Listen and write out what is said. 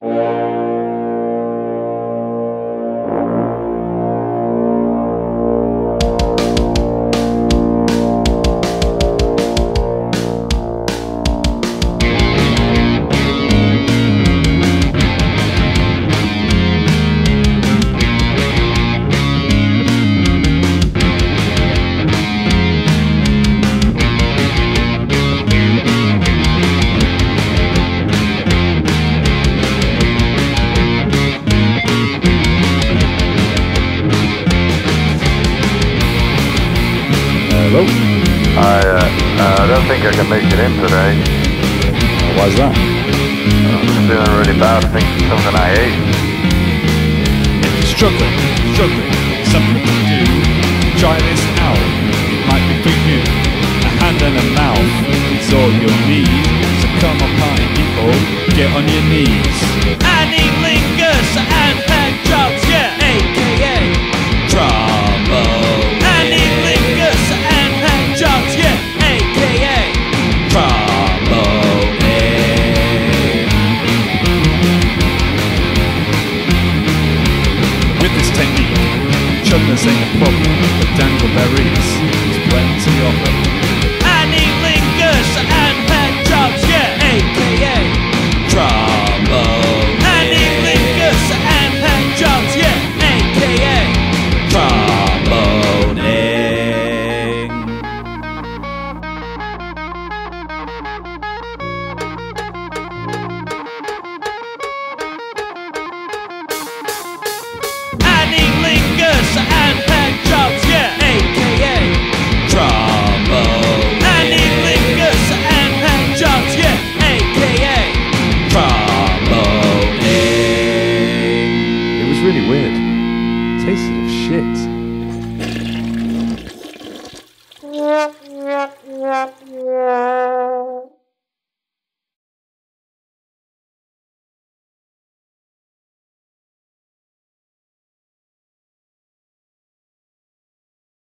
I don't think I can make it in today. Why's that? I'm feeling really bad. I think it's something I ate. Struggling, something to do. Try this out, it might be for you. A hand and a mouth is all you'll need. So come on, party people, get on your knees. Annie lingers and hand jobs, yeah, aka Tromboning. Annie lingers and hand jobs, yeah, aka Tromboning. With this technique, chuggers ain't a problem, but dangleberries is plenty of them. Annie lingers and hand jobs, yeah, aka Tromboning. Annie lingers and hand jobs, yeah, aka Tromboning. Annie lingers and hand jobs, yeah, aka Tromboning. Annie lingers and hand jobs, yeah, aka Tromboning. It was really weird. Tasted of shit.